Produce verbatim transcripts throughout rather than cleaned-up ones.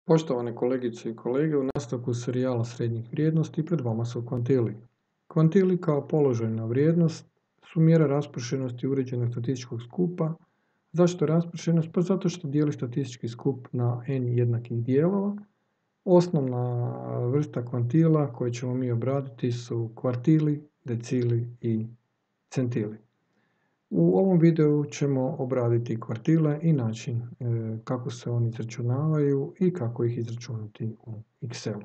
Poštovane kolegice i kolege, u nastavku serijala srednjih vrijednosti pred vama su kvantili. Kvantili kao položajna vrijednost su mjera raspršenosti uređenog statističkog skupa. Zašto raspršenost? Pa zato što dijeli statistički skup na n jednakih dijelova. Osnovna vrsta kvantila koje ćemo mi obraditi su kvartili, decili i centili. U ovom videu ćemo obraditi kvartile i način e, kako se oni izračunavaju i kako ih izračunati u Excelu.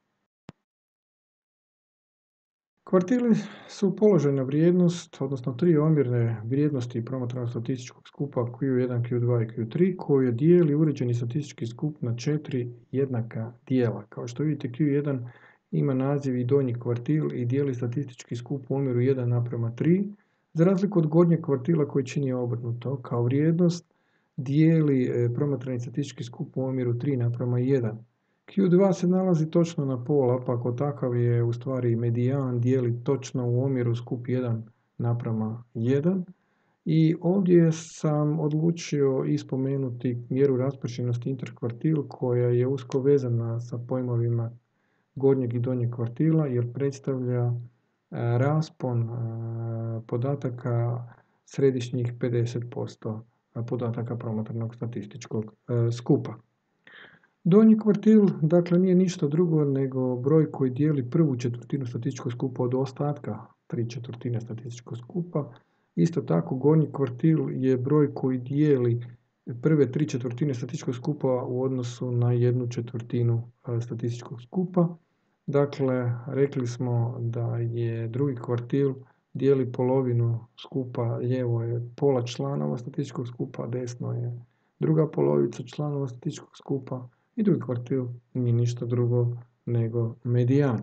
Kvartili su položajna vrijednost, odnosno tri omjerne vrijednosti promatranog statističkog skupa Q jedan, Q dva i Q tri koje dijeli uređeni statistički skup na četiri jednaka dijela. Kao što vidite, Q jedan ima naziv i donji kvartil i dijeli statistički skup u omjeru jedan naprema tri. Za razliku od gornjeg kvartila koji čini obrnuto, kao vrijednost dijeli promatrani statistički skup u omjeru tri naprema jedan. Q dva se nalazi točno na pola, pa ako takav je u stvari medijan, dijeli točno u omjeru skup jedan naprema jedan. I ovdje sam odlučio ispomenuti mjeru raspršenosti interkvartil koja je usko vezana sa pojmovima gornjeg i donjeg kvartila jer predstavlja raspon podataka središnjih pedeset posto podataka promatranog statističkog skupa. Donji kvartil dakle nije ništa drugo nego broj koji dijeli prvu četvrtinu statističkog skupa od ostatka tri četvrtine statističkog skupa. Isto tako gornji kvartil je broj koji dijeli prve tri četvrtine statističkog skupa u odnosu na jednu četvrtinu statističkog skupa. Dakle, rekli smo da je drugi kvartil dijeli polovinu skupa, lijevo je pola članova statističkog skupa, desno je druga polovica članova statističkog skupa i drugi kvartil nije ništa drugo nego medijan.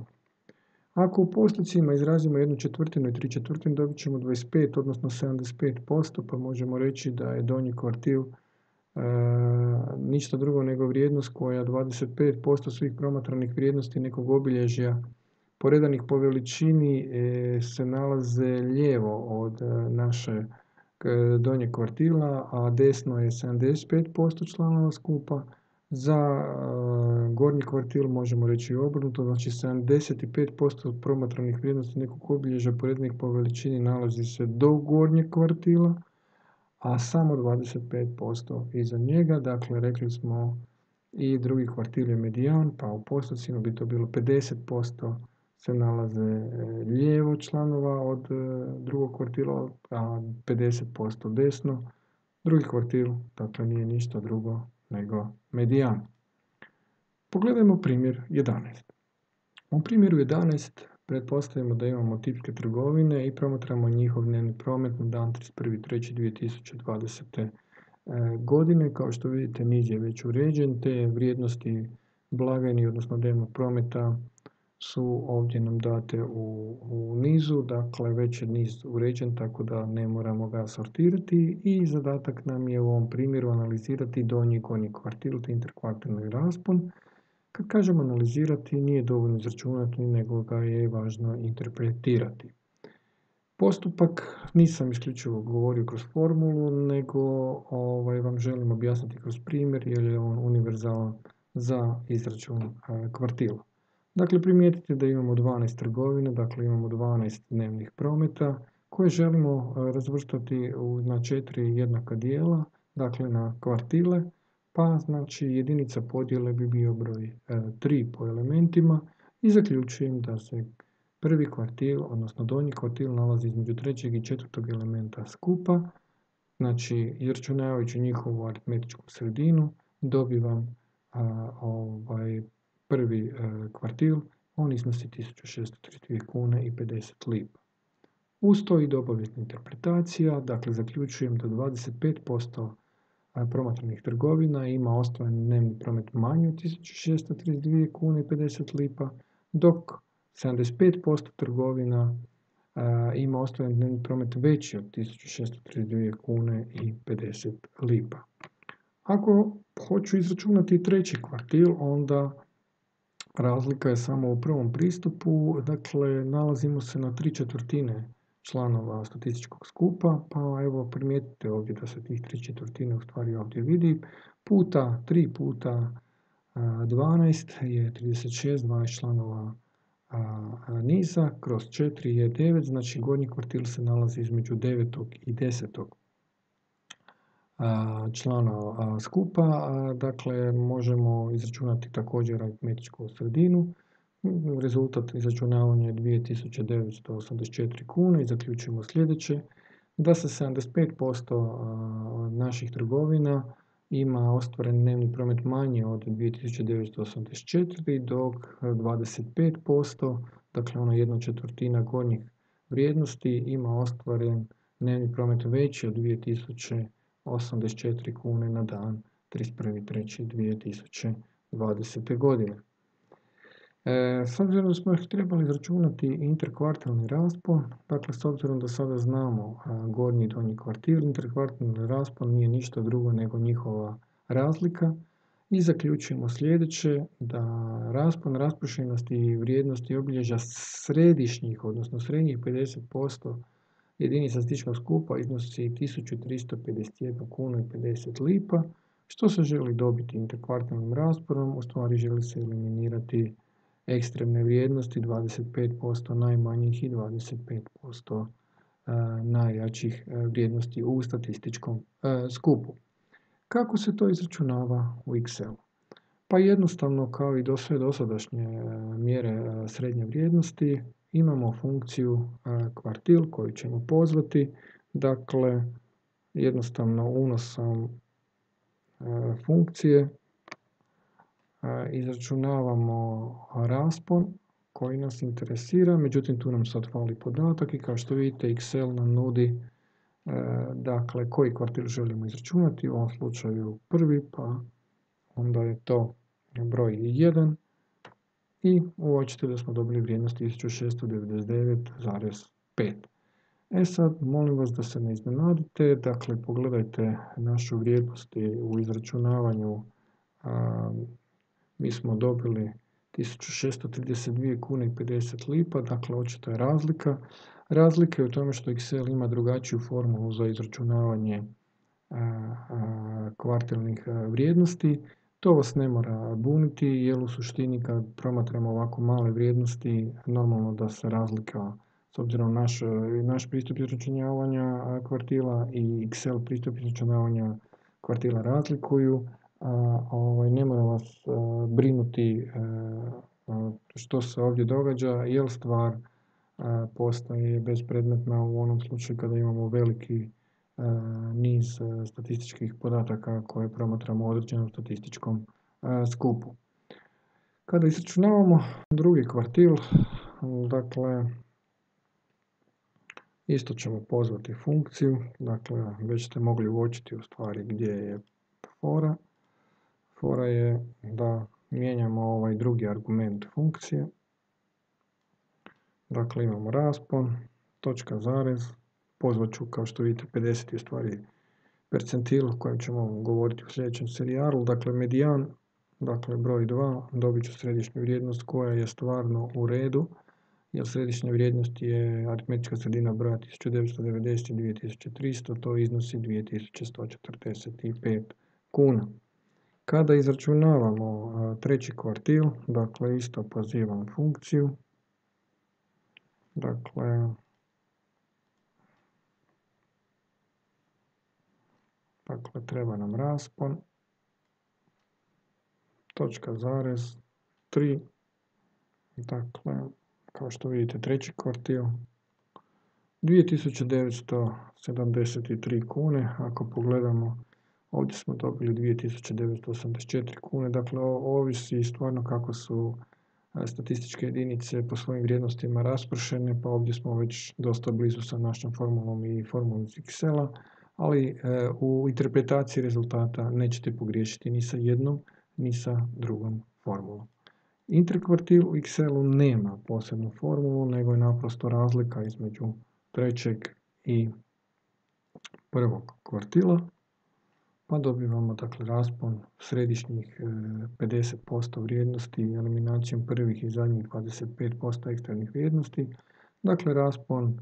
Ako u postocima izrazimo jednu četvrtinu i tri četvrtine dobit ćemo dvadeset pet odnosno sedamdeset pet posto, pa možemo reći da je donji kvartil E, ništa drugo nego vrijednost koja dvadeset pet posto svih promatranih vrijednosti nekog obilježja poredanih po veličini e, se nalaze lijevo od e, naše e, donjeg kvartila, a desno je sedamdeset pet posto članova skupa. Za e, gornji kvartil možemo reći obrnuto, znači sedamdeset pet posto promatranih vrijednosti nekog obilježja poredanih po veličini nalazi se do gornjeg kvartila, a samo dvadeset pet posto iza njega. Dakle, rekli smo i drugi kvartil je medijan, pa u postocima bi to bilo pedeset posto se nalaze lijevo članova od drugog kvartila, a pedeset posto desno. Drugi kvartil, dakle, nije ništa drugo nego medijan. Pogledajmo primjer jedanaest. U primjeru jedanaest pretpostavimo da imamo tipske trgovine i promatramo njihov dnevni promet na dan trideset prvi treći dvije tisuće dvadesete. godine. Kao što vidite, niz je već uređen, te vrijednosti blagajni, odnosno dnevnog prometa, su ovdje nam date u, u nizu, dakle već je niz uređen tako da ne moramo ga sortirati i zadatak nam je u ovom primjeru analizirati donji i gornji kvartil te interkvartilni raspon. Kad kažemo analizirati, nije dovoljno izračunati, nego ga je važno interpretirati. Postupak nisam isključivo govorio kroz formulu, nego ovaj, vam želim objasniti kroz primjer jer je on univerzalan za izračun kvartila. Dakle, primijetite da imamo dvanaest trgovina, dakle imamo dvanaest dnevnih prometa koje želimo razvrstati na četiri jednaka dijela, dakle na kvartile. Pa znači jedinica podjele bi bio broj e, tri po elementima i zaključujem da se prvi kvartil, odnosno donji kvartil nalazi između trećeg i četvrtog elementa skupa. Znači izračunavajući njihovu aritmetičku sredinu dobivam a, ovaj, prvi a, kvartil, on iznosi tisuću šesto trideset dvije kune i pedeset lipa. Uz to ide obavezna interpretacija, dakle zaključujem da dvadeset pet posto promatranih trgovina ima ostvaren dnevni promet manji od tisuću šesto trideset dvije kune i pedeset lipa, dok sedamdeset pet posto trgovina a, ima ostvaren dnevni promet veći od tisuću šesto trideset dvije kune i pedeset lipa. Ako hoću izračunati treći kvartil, onda razlika je samo u prvom pristupu, dakle nalazimo se na tri četvrtine članova statističkog skupa, pa evo primijetite ovdje da se tih tri četvrtine u stvari ovdje vidi, puta tri puta dvanaest je trideset šest, dvanaest članova niza, kroz četiri je devet, znači gornji kvartil se nalazi između devetog i desetog člana skupa. Dakle, možemo izračunati također aritmetičku sredinu. Rezultat izračunavanja je dvije tisuće devetsto osamdeset četiri kune i zaključujemo sljedeće, da se sedamdeset pet posto naših trgovina ima ostvaren dnevni promet manji od dvije tisuće devetsto osamdeset četiri, dok dvadeset pet posto, dakle ona jedna četvrtina gornjih vrijednosti, ima ostvaren dnevni promet veći od dvije tisuće osamdeset četiri kune na dan trideset prvi treći dvije tisuće dvadesete. godine. E, s obzirom da smo trebali izračunati interkvartalni raspon, dakle s obzirom da sada znamo a, gornji i donji kvartil, interkvartalni raspon nije ništa drugo nego njihova razlika i zaključujemo sljedeće, da raspon raspršenosti i vrijednosti obilježja središnjih, odnosno srednjih pedeset posto jedinica statističkog skupa iznosi tisuću tristo pedeset jedna kunu i pedeset lipa. Što se želi dobiti interkvartalnim rasponom? U stvari želi se eliminirati ekstremne vrijednosti, dvadeset pet posto najmanjih i dvadeset pet posto najjačih vrijednosti u statističkom skupu. Kako se to izračunava u Excelu? Pa jednostavno, kao i do sve dosadašnje mjere srednje vrijednosti, imamo funkciju kvartil koju ćemo pozvati. Dakle, jednostavno unosom funkcije izračunavamo raspon koji nas interesira, međutim tu nam sad fali podatak i kao što vidite Excel nam nudi dakle koji kvartil želimo izračunati, u ovom slučaju prvi, pa onda je to broj jedan i uočite da smo dobili vrijednost tisuću šesto devedeset devet zarez pet. E sad, molim vas da se ne iznenadite, dakle pogledajte našu vrijednost u izračunavanju. A, mi smo dobili tisuću šesto trideset dvije kune i pedeset lipa, dakle očito je razlika. Razlika je u tome što Excel ima drugačiju formulu za izračunavanje a, a, kvartalnih a, vrijednosti. To vas ne mora buniti, jer u suštini kad promatramo ovako male vrijednosti, normalno da se razlika, s obzirom na naš, naš pristup izračunavanja kvartila i Excel pristup izračunavanja kvartila razlikuju, a, ovaj, ne mora vas a, brinuti a, što se ovdje događa, jer stvar a, postaje bespredmetna u onom slučaju kada imamo veliki niz statističkih podataka koje promatramo u određenom statističkom skupu. Kada izračunavamo drugi kvartil, dakle, isto ćemo pozvati funkciju, dakle, već ste mogli uočiti u stvari gdje je fora. Fora je da mijenjamo ovaj drugi argument funkcije. Dakle, imamo raspon, točka, zarez, pozvat ću, kao što vidite, pedeset je u stvari percentil o kojem ćemo govoriti u sljedećem serijalu. Dakle, medijan, dakle broj dva, dobit ću središnju vrijednost koja je stvarno u redu, jer središnja vrijednost je aritmetička sredina broja tisuću devetsto devedeset i dvije tisuće tristo, to iznosi dvije tisuće sto četrdeset pet kuna. Kada izračunavamo a, treći kvartil, dakle isto pozivam funkciju, dakle Dakle, treba nam raspon, točka, zarez, tri, dakle, kao što vidite, treći kvartil, dvije tisuće devetsto sedamdeset tri kune, ako pogledamo, ovdje smo dobili dvije tisuće devetsto osamdeset četiri kune, dakle, ovisi stvarno kako su statističke jedinice po svojim vrijednostima raspršene, pa ovdje smo već dosta blizu sa našom formulom i formulom iz Excela, ali e, u interpretaciji rezultata nećete pogriješiti ni sa jednom, ni sa drugom formulom. Interkvartil u Excelu nema posebnu formulu, nego je naprosto razlika između trećeg i prvog kvartila, pa dobivamo dakle raspon središnjih e, pedeset posto vrijednosti eliminacijom prvih i zadnjih dvadeset pet posto eksternih vrijednosti, dakle raspon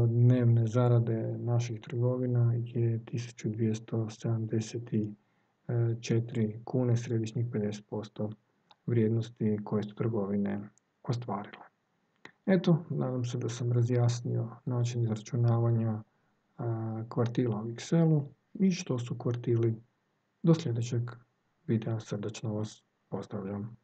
dnevne zarade naših trgovina je tisuću dvjesto sedamdeset četiri kune središnjih pedeset posto vrijednosti koje su trgovine ostvarile. Eto, nadam se da sam razjasnio način izračunavanja kvartila u Excelu i što su kvartili. Do sljedećeg videa srdačno vas pozdravljam.